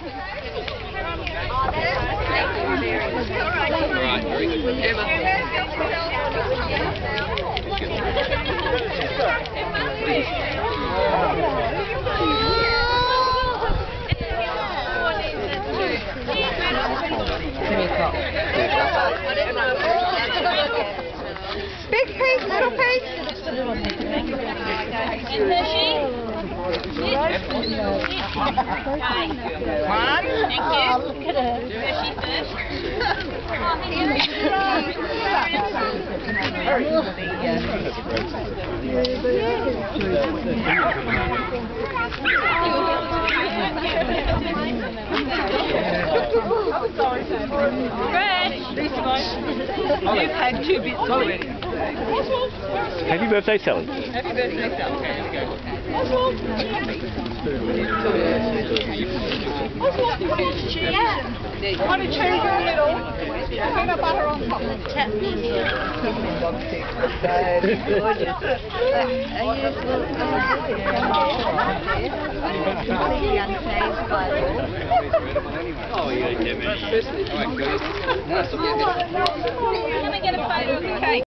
very good. Big piece, little piece. One. Thank you. Hershey first. You've had 2 bits already. Happy birthday, Sally. Happy birthday, Sally. Okay, here we go. Want a cheese in the middle, peanut butter on top. Oh, yeah, Can we get a photo of the cake?